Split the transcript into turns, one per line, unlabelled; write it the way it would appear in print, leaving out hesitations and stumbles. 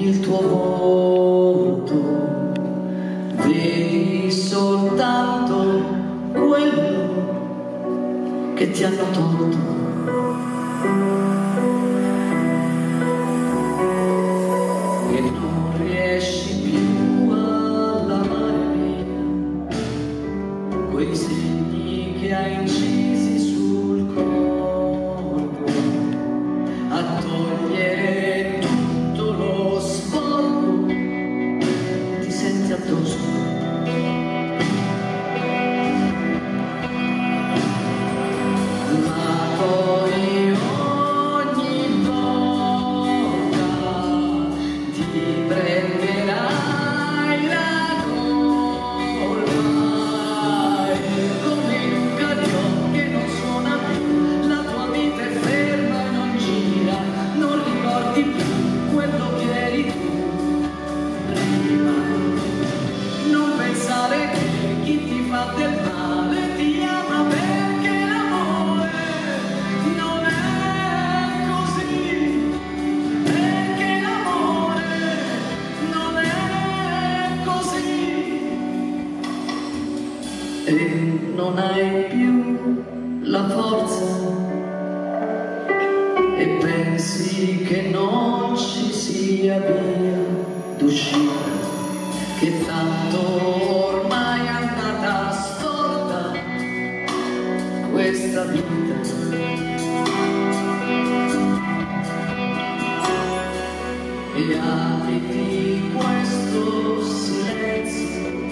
il tuo volto, vedi soltanto quello che ti hanno tolto. E non riesci più a lavare via quei segni che hai incisi sul corpo, a togliere tutto lo sporco ti senti addosso. Ma poi ogni volta ti prenderai la colpa, e come in un carillon che non suona più, la tua vita è ferma e non gira, non ricordi più quello che eri tu prima. Non pensare che chi ti fa del male ti ama, perché l'amore non è così, perché l'amore non è così. E non hai più la forza e pensi che non ci sia via d'uscita, che tanto ormai è andata storta questa vita. E abiti questo silenzio